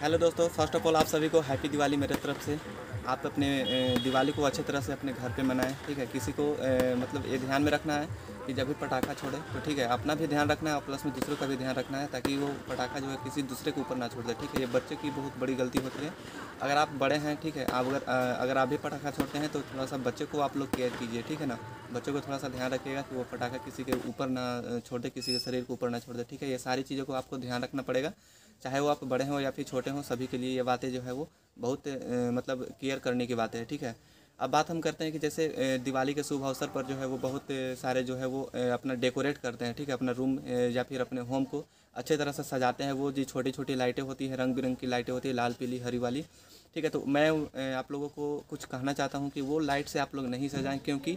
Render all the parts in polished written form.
Hello दोस्तों, first of all आप सभी को हैप्पी दिवाली मेरे तरफ से। आप अपने दिवाली को अच्छे तरह से अपने घर पे मनाएं, ठीक है। किसी को मतलब ये ध्यान में रखना है कि जब भी पटाखा छोड़े तो ठीक है, अपना भी ध्यान रखना है और प्लस में दूसरों का भी ध्यान रखना है, ताकि वो पटाखा जो है किसी दूसरे के ऊपर ना छोड़ दे, ठीक है। ये बच्चे की बहुत बड़ी गलती होती है। अगर आप बड़े हैं, ठीक है, आप अगर आप भी पटाखा छोड़ते हैं तो थोड़ा सा बच्चे को आप लोग केयर कीजिए, ठीक है ना। बच्चों को थोड़ा सा ध्यान रखिएगा कि वो पटाखा किसी के ऊपर ना छोड़ दे, किसी के शरीर के ऊपर ना छोड़ दे, ठीक है। ये सारी चीज़ों को आपको ध्यान रखना पड़ेगा, चाहे वो आप बड़े हों या फिर छोटे हों, सभी के लिए ये बातें जो है वो बहुत मतलब केयर करने की बातें हैं, ठीक है। अब बात हम करते हैं कि जैसे दिवाली के शुभ अवसर पर जो है वो बहुत सारे जो है वो अपना डेकोरेट करते हैं, ठीक है। अपना रूम या फिर अपने होम को अच्छे तरह से सजाते हैं। वो जो छोटी छोटी लाइटें होती हैं, रंग बिरंग की लाइटें होती है, लाल पीली हरी वाली, ठीक है। तो मैं आप लोगों को कुछ कहना चाहता हूँ कि वो लाइट से आप लोग नहीं सजाएं, क्योंकि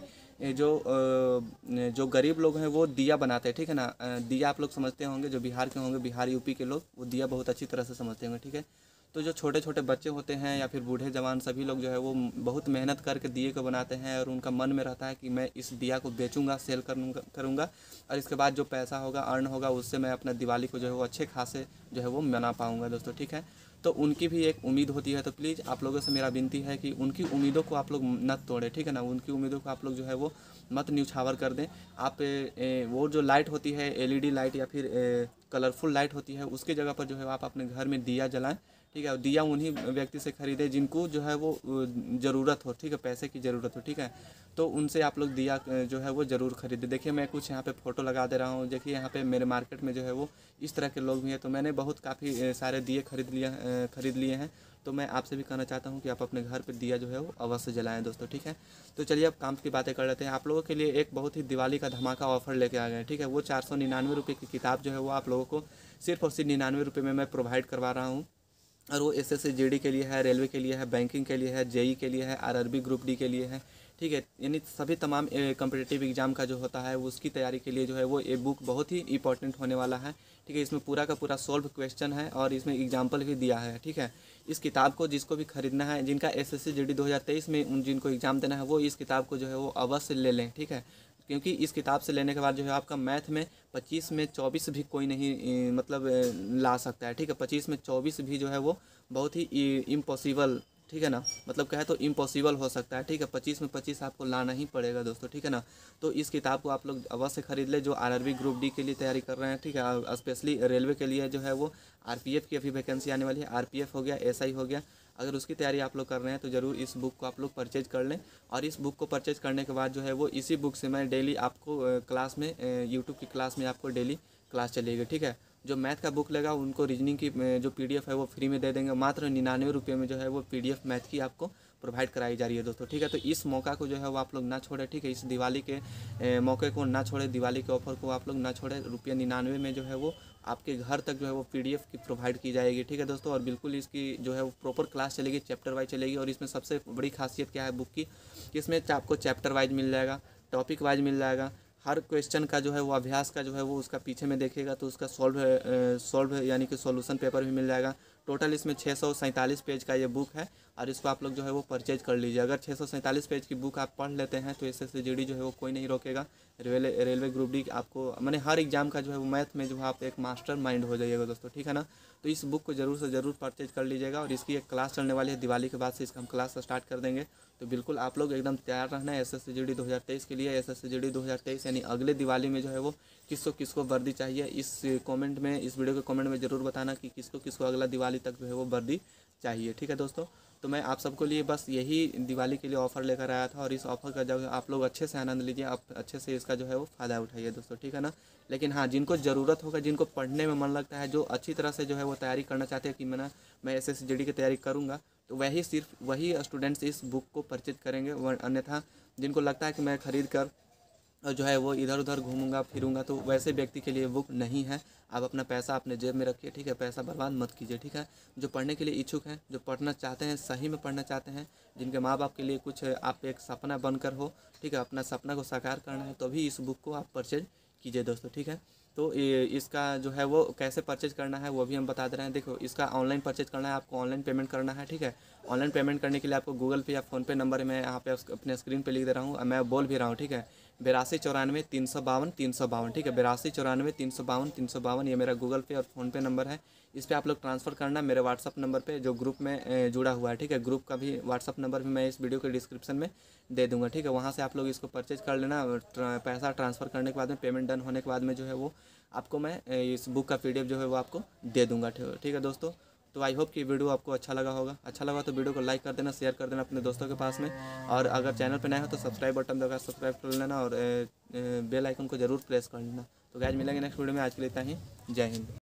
जो गरीब लोग हैं वो दिया बनाते हैं, ठीक है ना। दिया आप लोग समझते होंगे, जो बिहार के होंगे, बिहार यूपी के लोग वो दिया बहुत अच्छी तरह से समझते होंगे, ठीक है। तो जो छोटे छोटे बच्चे होते हैं या फिर बूढ़े जवान, सभी लोग जो है वो बहुत मेहनत करके दिए को बनाते हैं, और उनका मन में रहता है कि मैं इस दिया को बेचूंगा, सेल करूंगा और इसके बाद जो पैसा होगा, अर्न होगा, उससे मैं अपना दिवाली को जो है वो अच्छे खासे जो है वो मना पाऊंगा दोस्तों, ठीक है। तो उनकी भी एक उम्मीद होती है, तो प्लीज़ आप लोगों से मेरा विनती है कि उनकी उम्मीदों को आप लोग मत तोड़ें, ठीक है ना। उनकी उम्मीदों को आप लोग जो है वो मत न्यौछावर कर दें। आप वो जो लाइट होती है, एलईडी लाइट या फिर कलरफुल लाइट होती है, उसकी जगह पर जो है आप अपने घर में दिया जलाएं, ठीक है। और दिया उन्हीं व्यक्ति से खरीदें जिनको जो है वो ज़रूरत हो, ठीक है, पैसे की ज़रूरत हो, ठीक है। तो उनसे आप लोग दिया जो है वो ज़रूर खरीदें। देखिए, मैं कुछ यहाँ पे फ़ोटो लगा दे रहा हूँ। देखिए, यहाँ पे मेरे मार्केट में जो है वो इस तरह के लोग भी हैं, तो मैंने बहुत काफ़ी सारे दिए खरीद लिए हैं। तो मैं आपसे भी कहना चाहता हूँ कि आप अपने घर पे दिया जो है वो अवश्य जलाएं दोस्तों, ठीक है। तो चलिए अब काम की बातें कर लेते हैं। आप लोगों के लिए एक बहुत ही दिवाली का धमाका ऑफर लेके आ गए हैं, ठीक है। वो 499 रुपये की किताब जो है वो आप लोगों को सिर्फ और सिर्फ 99 रुपये में मैं प्रोवाइड करवा रहा हूँ। और वो एसएससी जीडी के लिए है, रेलवे के लिए है, बैंकिंग के लिए है, जेई के लिए है, आरआरबी ग्रुप डी के लिए है, ठीक है। यानी सभी तमाम कम्पिटिटिव एग्जाम का जो होता है उसकी तैयारी के लिए जो है वो ये बुक बहुत ही इंपॉर्टेंट होने वाला है, ठीक है। इसमें पूरा का पूरा सॉल्व क्वेश्चन है और इसमें एग्जाम्पल भी दिया है, ठीक है। इस किताब को जिसको भी खरीदना है, जिनका एसएससी जीडी 2023 में जिनको एग्ज़ाम देना है, वो इस किताब को जो है वो अवश्य ले लें, ठीक है। क्योंकि इस किताब से लेने के बाद जो है आपका मैथ में 25 में 24 भी कोई नहीं मतलब ला सकता है, ठीक है। 25 में 24 भी जो है वो बहुत ही इम्पॉसिबल, ठीक है ना। मतलब कहे तो इम्पॉसिबल हो सकता है, ठीक है। 25 में 25 आपको लाना ही पड़ेगा दोस्तों, ठीक है ना। तो इस किताब को आप लोग अवश्य खरीद ले, जो आरआरबी ग्रुप डी के लिए तैयारी कर रहे हैं, ठीक है। स्पेशली रेलवे के लिए जो है वो आरपीएफ की अभी वैकेंसी आने वाली है। आरपीएफ हो गया, एसआई हो गया, अगर उसकी तैयारी आप लोग कर रहे हैं तो ज़रूर इस बुक को आप लोग परचेज कर लें। और इस बुक को परचेज करने के बाद जो है वो इसी बुक से मैं डेली आपको क्लास में यूट्यूब की क्लास में आपको डेली क्लास चलेगी, ठीक है। जो मैथ का बुक लेगा उनको रीजनिंग की जो पीडीएफ है वो फ्री में दे देंगे। मात्र 99 रुपये में जो है वो पीडीएफ मैथ की आपको प्रोवाइड कराई जा रही है दोस्तों, ठीक है। तो इस मौका को जो है वो आप लोग ना छोड़े, ठीक है। इस दिवाली के मौके को ना छोड़े, दिवाली के ऑफर को आप लोग ना छोड़े। ₹99 में जो है वो आपके घर तक जो है वो पीडीएफ की प्रोवाइड की जाएगी, ठीक है दोस्तों। और बिल्कुल इसकी जो है वो प्रॉपर क्लास चलेगी, चैप्टर वाइज चलेगी। और इसमें सबसे बड़ी खासियत क्या है बुक की, कि इसमें आपको चैप्टर वाइज मिल जाएगा, टॉपिक वाइज मिल जाएगा। हर क्वेश्चन का जो है वो अभ्यास का जो है वो उसका पीछे में देखिएगा तो उसका सॉल्व यानी कि सॉल्यूशन पेपर भी मिल जाएगा। टोटल इसमें 647 पेज का ये बुक है और इसको आप लोग जो है वो परचेज कर लीजिए। अगर 647 पेज की बुक आप पढ़ लेते हैं तो एसएससी जीडी जो है वो कोई नहीं रोकेगा। रेलवे ग्रुप डी आपको मैंने हर एग्जाम का जो है वो मैथ में जो है आप एक मास्टर माइंड हो जाइएगा दोस्तों, ठीक है ना। तो इस बुक को ज़रूर से ज़रूर परचेज कर लीजिएगा। और इसकी एक क्लास चलने वाली है, दिवाली के बाद से इसका हम क्लास स्टार्ट कर देंगे। तो बिल्कुल आप लोग एकदम तैयार रहना है एसएससी जीडी 2023 के लिए। एसएससी जीडी 2023 यानी अगले दिवाली में जो है वो किसको किसको वर्दी चाहिए, इस कमेंट में, इस वीडियो के कमेंट में ज़रूर बताना कि किसको किसको अगला दिवाली तक जो है वो वर्दी चाहिए, ठीक है दोस्तों। तो मैं आप सबको लिए बस यही दिवाली के लिए ऑफ़र लेकर आया था, और इस ऑफ़र का जो है आप लोग अच्छे से आनंद लीजिए, आप अच्छे से इसका जो है वो फ़ायदा उठाइए दोस्तों, ठीक है ना। लेकिन हाँ, जिनको ज़रूरत होगा, जिनको पढ़ने में मन लगता है, जो अच्छी तरह से जो है वो तैयारी करना चाहते हैं कि मैं एसएससी जीडी की तैयारी करूँगा, तो सिर्फ वही स्टूडेंट्स इस बुक को परचेज करेंगे। अन्यथा जिनको लगता है कि मैं ख़रीद कर और जो है वो इधर उधर घूमूंगा फिरूंगा, तो वैसे व्यक्ति के लिए बुक नहीं है। आप अपना पैसा अपने जेब में रखिए, ठीक है। पैसा बर्बाद मत कीजिए, ठीक है। जो पढ़ने के लिए इच्छुक हैं, जो पढ़ना चाहते हैं, सही में पढ़ना चाहते हैं, जिनके माँ बाप के लिए कुछ आप एक सपना बनकर हो, ठीक है, अपना सपना को साकार करना है, तो भी इस बुक को आप परचेज कीजिए दोस्तों, ठीक है। तो इसका जो है वो कैसे परचेज करना है वो भी हम बता दे रहे हैं। देखो, इसका ऑनलाइन परचेज करना है, आपको ऑनलाइन पेमेंट करना है, ठीक है। ऑनलाइन पेमेंट करने के लिए आपको गूगल पे या फ़ोनपे नंबर मैं यहाँ पे अपने स्क्रीन पे लिख दे रहा हूँ, मैं बोल भी रहा हूँ, ठीक है। 8294 ठीक है, 8294 ये मेरा गूगल पे और फ़ोनपे नंबर है। इस पर आप लोग ट्रांसफ़र करना मेरे व्हाट्सअप नंबर पे जो ग्रुप में जुड़ा हुआ है, ठीक है। ग्रुप का भी व्हाट्सअप नंबर भी मैं इस वीडियो के डिस्क्रिप्शन में दे दूँगा, ठीक है। वहाँ से आप लोग इसको परचेज कर लेना और पैसा ट्रांसफ़र करने के बाद में, पेमेंट डन होने के बाद में जो है वो आपको मैं इस बुक का PDF जो है वो आपको दे दूँगा, ठीक है दोस्तों। तो आई होप कि वीडियो आपको अच्छा लगा होगा। अच्छा लगा तो वीडियो को लाइक कर देना, शेयर कर देना अपने दोस्तों के पास में, और अगर चैनल पर नए हो तो सब्सक्राइब बटन दबाकर सब्सक्राइब कर लेना और बेल आइकन को जरूर प्रेस कर लेना। तो गाइस मिलेंगे नेक्स्ट वीडियो में, आज के लिए इतना ही। जय हिंद।